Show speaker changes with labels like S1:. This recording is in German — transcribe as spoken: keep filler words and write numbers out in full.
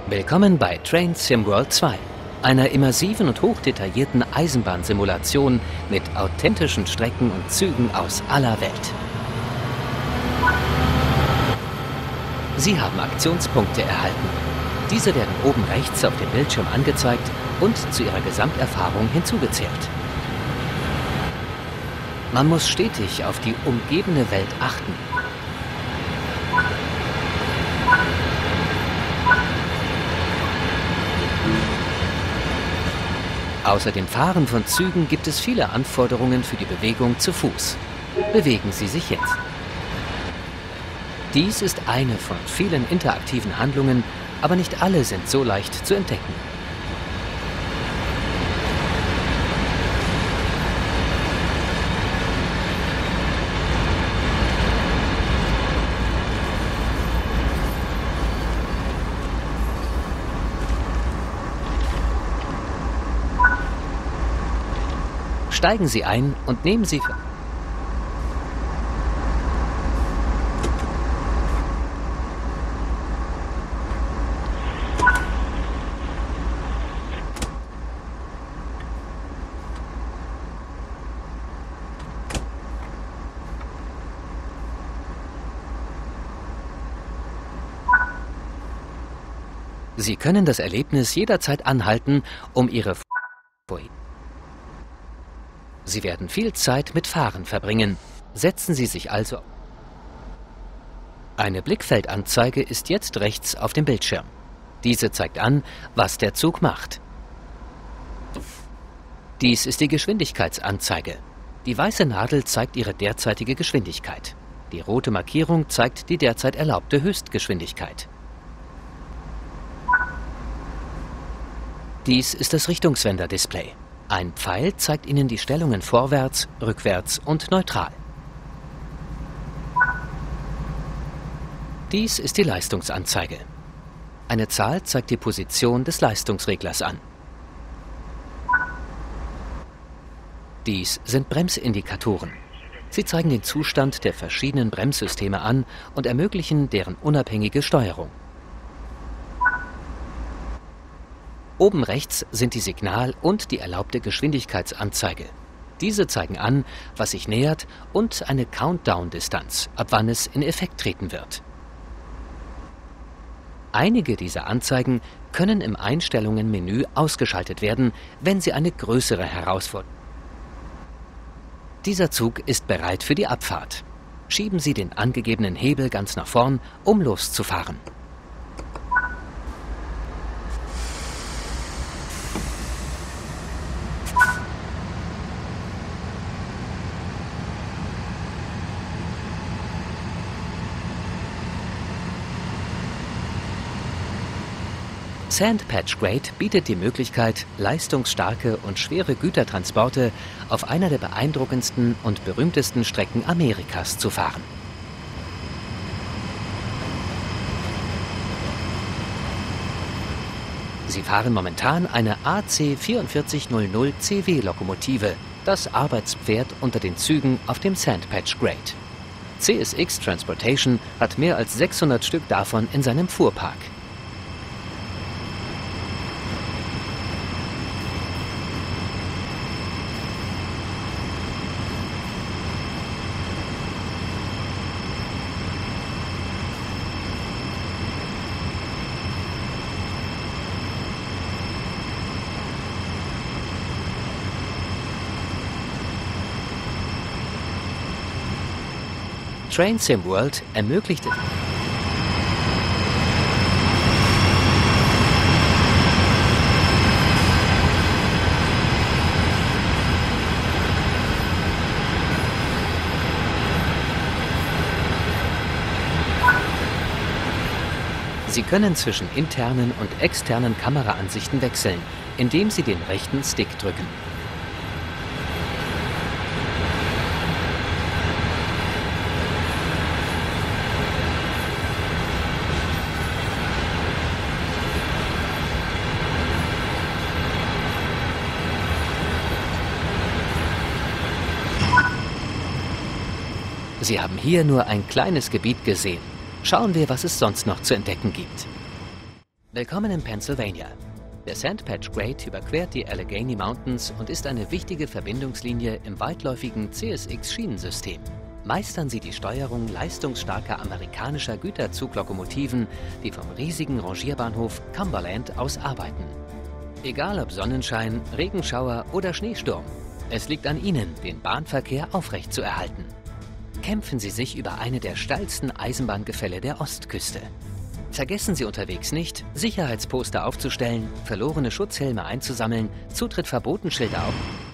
S1: Willkommen bei Train Sim World zwei, einer immersiven und hochdetaillierten Eisenbahnsimulation mit authentischen Strecken und Zügen aus aller Welt. Sie haben Aktionspunkte erhalten. Diese werden oben rechts auf dem Bildschirm angezeigt und zu Ihrer Gesamterfahrung hinzugezählt. Man muss stetig auf die umgebende Welt achten. Außer dem Fahren von Zügen gibt es viele Anforderungen für die Bewegung zu Fuß. Bewegen Sie sich jetzt. Dies ist eine von vielen interaktiven Handlungen, aber nicht alle sind so leicht zu entdecken. Steigen Sie ein und nehmen Sie... Sie können das Erlebnis jederzeit anhalten, um Ihre... Sie werden viel Zeit mit Fahren verbringen. Setzen Sie sich also... Eine Blickfeldanzeige ist jetzt rechts auf dem Bildschirm. Diese zeigt an, was der Zug macht. Dies ist die Geschwindigkeitsanzeige. Die weiße Nadel zeigt Ihre derzeitige Geschwindigkeit. Die rote Markierung zeigt die derzeit erlaubte Höchstgeschwindigkeit. Dies ist das Richtungswender-Display. Ein Pfeil zeigt Ihnen die Stellungen vorwärts, rückwärts und neutral. Dies ist die Leistungsanzeige. Eine Zahl zeigt die Position des Leistungsreglers an. Dies sind Bremsindikatoren. Sie zeigen den Zustand der verschiedenen Bremssysteme an und ermöglichen deren unabhängige Steuerung. Oben rechts sind die Signal- und die erlaubte Geschwindigkeitsanzeige. Diese zeigen an, was sich nähert und eine Countdown-Distanz, ab wann es in Effekt treten wird. Einige dieser Anzeigen können im Einstellungen-Menü ausgeschaltet werden, wenn sie eine größere Herausforderung haben. Dieser Zug ist bereit für die Abfahrt. Schieben Sie den angegebenen Hebel ganz nach vorn, um loszufahren. Sandpatch Grade bietet die Möglichkeit, leistungsstarke und schwere Gütertransporte auf einer der beeindruckendsten und berühmtesten Strecken Amerikas zu fahren. Sie fahren momentan eine A C vierundvierzig hundert C W-Lokomotive, das Arbeitspferd unter den Zügen auf dem Sandpatch Grade. C S X Transportation hat mehr als sechshundert Stück davon in seinem Fuhrpark. Train Sim World ermöglicht es. Sie können zwischen internen und externen Kameraansichten wechseln, indem Sie den rechten Stick drücken. Sie haben hier nur ein kleines Gebiet gesehen. Schauen wir, was es sonst noch zu entdecken gibt. Willkommen in Pennsylvania. Der Sandpatch Grade überquert die Allegheny Mountains und ist eine wichtige Verbindungslinie im weitläufigen C S X-Schienensystem. Meistern Sie die Steuerung leistungsstarker amerikanischer Güterzuglokomotiven, die vom riesigen Rangierbahnhof Cumberland aus arbeiten. Egal ob Sonnenschein, Regenschauer oder Schneesturm, es liegt an Ihnen, den Bahnverkehr aufrechtzuerhalten. Kämpfen Sie sich über eine der steilsten Eisenbahngefälle der Ostküste. Vergessen Sie unterwegs nicht, Sicherheitsposter aufzustellen, verlorene Schutzhelme einzusammeln, Zutritt verboten Schilder auf